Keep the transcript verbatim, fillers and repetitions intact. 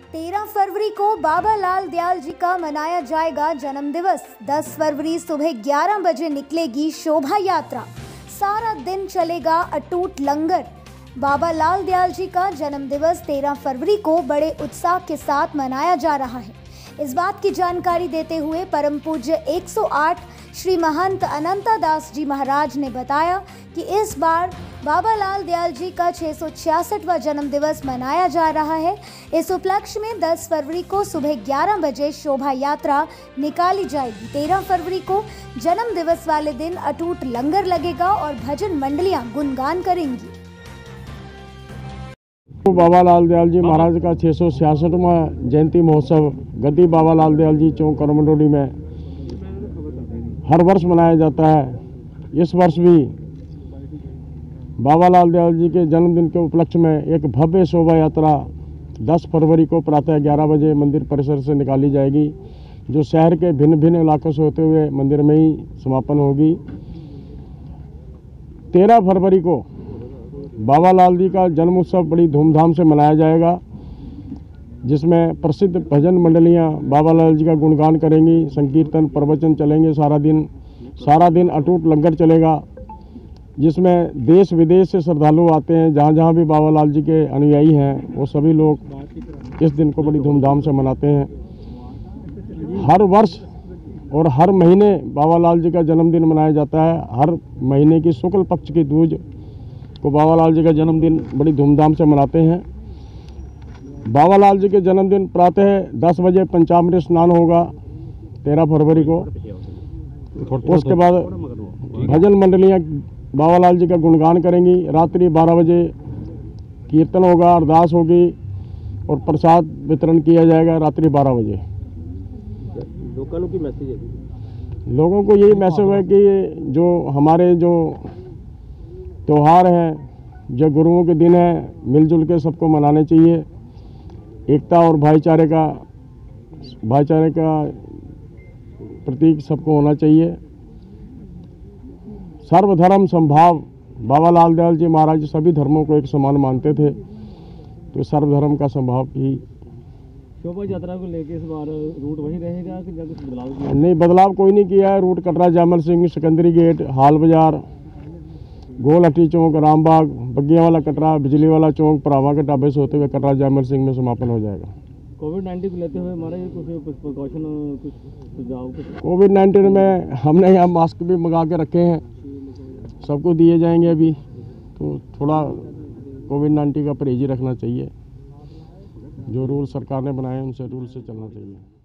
तेरह फरवरी को बाबा लाल दयाल जी का मनाया जाएगा जन्म दिवस। दस फरवरी सुबह ग्यारह बजे निकलेगी शोभा यात्रा। सारा दिन चलेगा अटूट लंगर। बाबा लाल दयाल जी का जन्म दिवस तेरह फरवरी को बड़े उत्साह के साथ मनाया जा रहा है। इस बात की जानकारी देते हुए परम पूज्य एक सौ आठ श्री महंत अनंता दास जी महाराज ने बताया कि इस बार बाबा लाल दयाल जी का छह सौ छियासठवां जन्म दिवस मनाया जा रहा है। इस उपलक्ष्य में दस फरवरी को सुबह ग्यारह बजे शोभा यात्रा निकाली जाएगी। तेरह फरवरी को जन्म दिवस वाले दिन अटूट लंगर लगेगा और भजन मंडलियां गुणगान करेंगी। बाबा लाल दयाल जी महाराज का छह सौ छियासठवां जयंती महोत्सव गद्दी बाबा लाल दयाल जी चौक करमंडोली में हर वर्ष मनाया जाता है। इस वर्ष भी बाबा लाल दयाल जी के जन्मदिन के उपलक्ष्य में एक भव्य शोभा यात्रा दस फरवरी को प्रातः ग्यारह बजे मंदिर परिसर से निकाली जाएगी, जो शहर के भिन्न भिन्न इलाकों से होते हुए मंदिर में ही समापन होगी। तेरह फरवरी को बाबा लाल जी का जन्म उत्सव बड़ी धूमधाम से मनाया जाएगा, जिसमें प्रसिद्ध भजन मंडलियां बाबा लाल जी का गुणगान करेंगी, संकीर्तन प्रवचन चलेंगे। सारा दिन सारा दिन अटूट लंगर चलेगा, जिसमें देश विदेश से श्रद्धालु आते हैं। जहां जहां भी बाबा लाल जी के अनुयायी हैं, वो सभी लोग इस दिन को बड़ी धूमधाम से मनाते हैं। हर वर्ष और हर महीने बाबा लाल जी का जन्मदिन मनाया जाता है। हर महीने की शुक्ल पक्ष की दूज को बाबा लाल जी का जन्मदिन बड़ी धूमधाम से मनाते हैं। बाबा लाल जी के जन्मदिन प्रातः दस बजे पंचामृत स्नान होगा तेरह फरवरी को। उसके बाद भजन मंडलियां बाबा लाल जी का गुणगान करेंगी। रात्रि बारह बजे कीर्तन होगा, अरदास होगी और प्रसाद वितरण किया जाएगा रात्रि बारह बजे। लोगों की मैसेज है लोगों को यही मैसेज है कि जो हमारे जो त्यौहार हैं, जो गुरुओं के दिन हैं, मिलजुल के सबको मनाने चाहिए। एकता और भाईचारे का भाईचारे का प्रतीक सबको होना चाहिए। सर्वधर्म समभाव बाबा लाल दयाल जी महाराज सभी धर्मों को एक समान मानते थे, तो सर्वधर्म का समभाव ही। शोभा यात्रा को लेकर इस बार रूट वही रहेगा कि कुछ बदलाव किया? नहीं, बदलाव कोई नहीं किया है। रूट कटरा जैमल सिंह, सिकंदरी गेट, हाल बाजार, गोलहट्टी चौक, रामबाग, बग्गिया वाला कटरा, बिजली वाला चौक, परावा के ढाबे से होते हुए कटरा जैमल सिंह में समापन हो जाएगा। कोविड नाइन्टीन को लेते हुए हमारे कुछ कुछ प्रिकॉशन कुछ सुझाव? कोविड नाइन्टीन में हमने यहाँ मास्क भी मंगा के रखे हैं, सबको दिए जाएंगे अभी। तो थोड़ा कोविड नाइन्टीन का परहेज रखना चाहिए। जो रूल सरकार ने बनाए हैं उनसे रूल से चलना चाहिए।